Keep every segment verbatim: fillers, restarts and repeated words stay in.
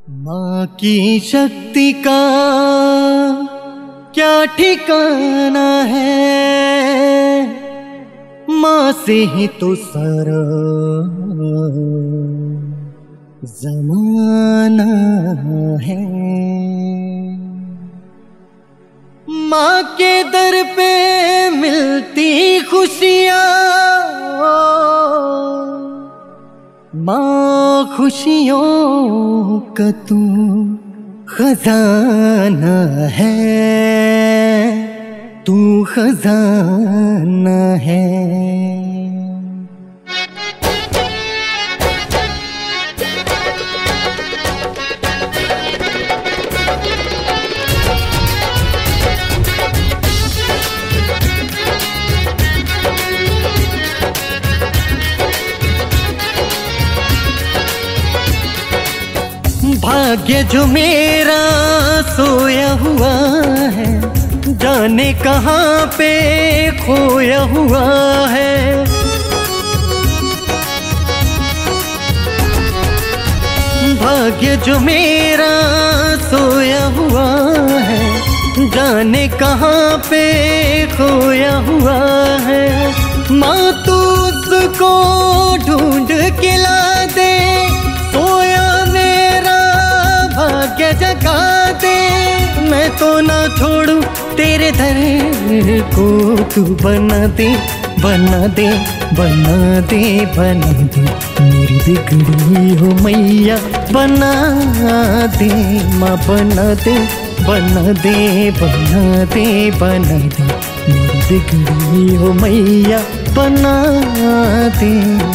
माँ की शक्ति का क्या ठिकाना है, माँ से ही तो सारा ज़माना है। माँ के दर पे मिलती खुशियाँ, माँ खुशियों का तू खजाना है, तू खजाना है। भाग्य जो मेरा सोया हुआ है, जाने कहाँ पे खोया हुआ है। भाग्य जो मेरा सोया हुआ है, जाने कहाँ पे खोया हुआ है। माँ तू उसको ढूंढ के ला दे, सोया मेरा भाग्य जगा दे। मैं तो ना छोड़ू तेरे दर को, तू बना दे बना दे बना दे बना दे मेरी बिगड़ी हो मैया, बना दे माँ, बना दे बना दे बना दे बना दे मेरी बिगड़ी हो मैया, बना दे।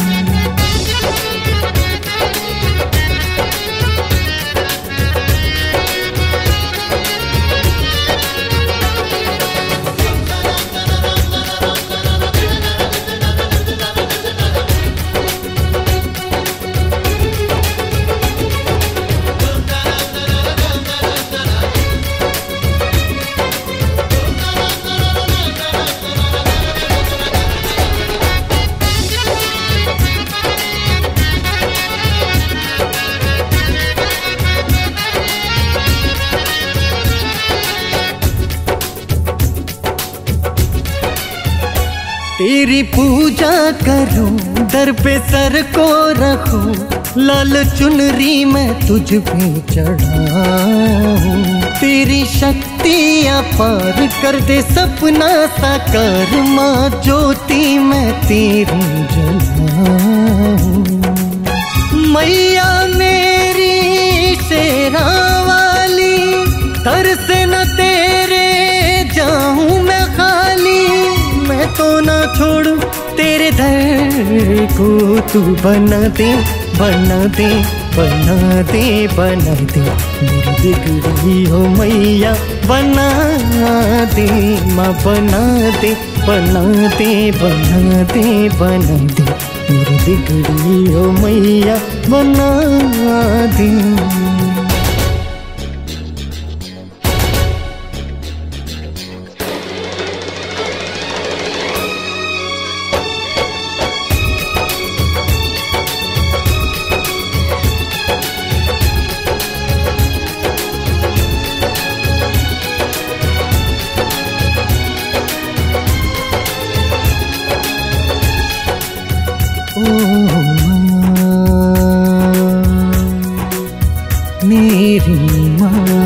तेरी पूजा करूं, दर पे सर को रखूं, लाल चुनरी मैं तुझ पे चढ़ाऊं। तेरी शक्ति अपार कर दे सपना साकार, माँ ज्योति मैं तेरी जलाऊं। मैया मेरी शेरा वाली, दर से न तेरे जाऊं मैं खाली। मैं तो ना छोड़ू तेरे दर को, तू बना दे बना दे बना दे बना दे मेरी बिगड़ी हो मैया, बना दे माँ, बना दे बना दे बना दे बना दे मेरी बिगड़ी हो मैया, बना दे। मेरी माँ,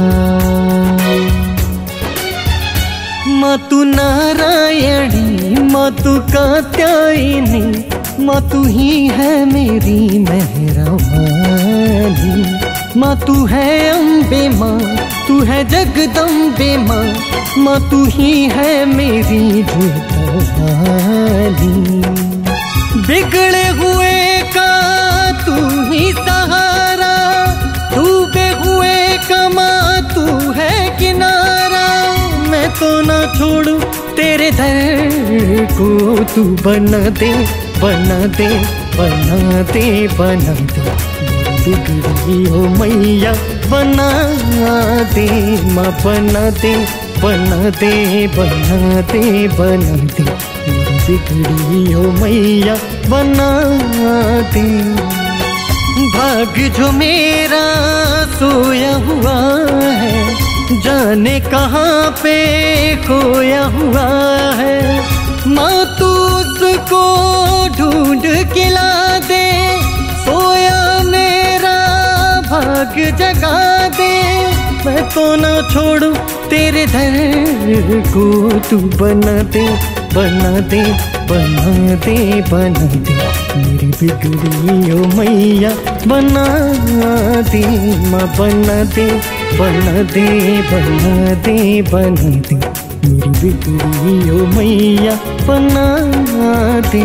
माँ तू नारायणी, माँ तू कात्यायनी, माँ तू ही है मेरी मेहरा वाली। माँ तू है अम्बे माँ, तू है जगदम्बे माँ, माँ तू ही है मेरी जुटावाली। बिगड़े हुए का तू ही सहारा, डूबे हुए का माँ तू है किनारा। मैं तो ना छोड़ू तेरे दर को, तू बना दे बना दे बना दे बना दे मेरी बिगड़ी हो मैया, बना दे माँ, बना दे बना दे बना दे बना दे मेरी बिगड़ी हो मैया, बना दे। भाग जो मेरा सोया हुआ है, जाने कहाँ पे खोया हुआ है। माँ तू उसको ढूंढ के ला दे, सोया मेरा भाग जगा दे। मैं तो ना छोड़ू तेरे दर को, तू बना दे बना दे बना दे बना दे मेरी बिगड़ी ओ मैया, बना दे माँ, बना दे बना दे बना दे बना दे मेरी बिगड़ी ओ मैया, बना दे।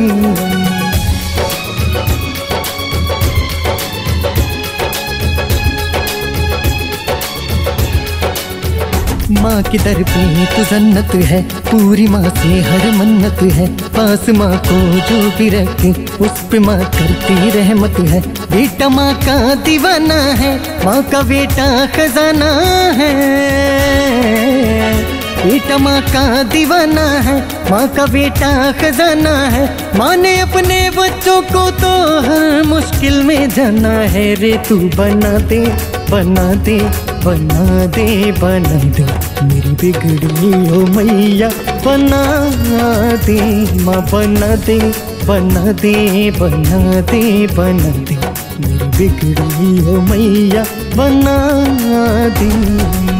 माँ के दर पे तो जन्नत है, पूरी माँ से हर मन्नत है। पास माँ को जो भी रखे उस पे माँ करती रहमत है। बेटा माँ का दीवाना है, माँ का बेटा खजाना है। बेटा माँ का दीवाना है, माँ का बेटा खजाना है। माँ ने अपने बच्चों को तो हर मुश्किल में जाना है रे। तू बना दे बना दे बना दे बना दे मेरी बिगड़ी ओ मैया, बना दे माँ, बना दे बना दे बना दे बना दे मेरी बिगड़ी ओ मैया, बना दे।